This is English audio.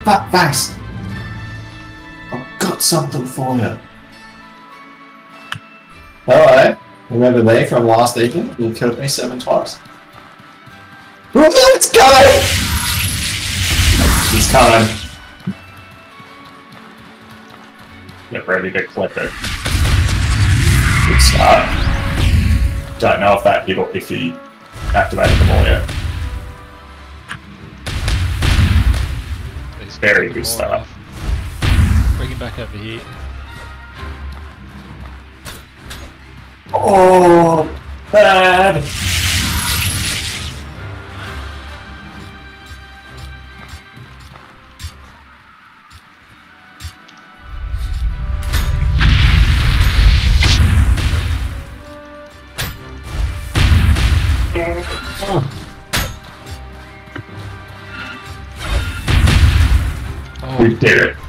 Thanks. I've got something for you. Hello. Remember me from last evening? You killed me 7 times. It's coming! He's coming. Get ready to clip it. Good start. Don't know if that hit or if he activated the ball yet. It's Very good start. Bring him back over here. Oh, bad. Oh, We did it.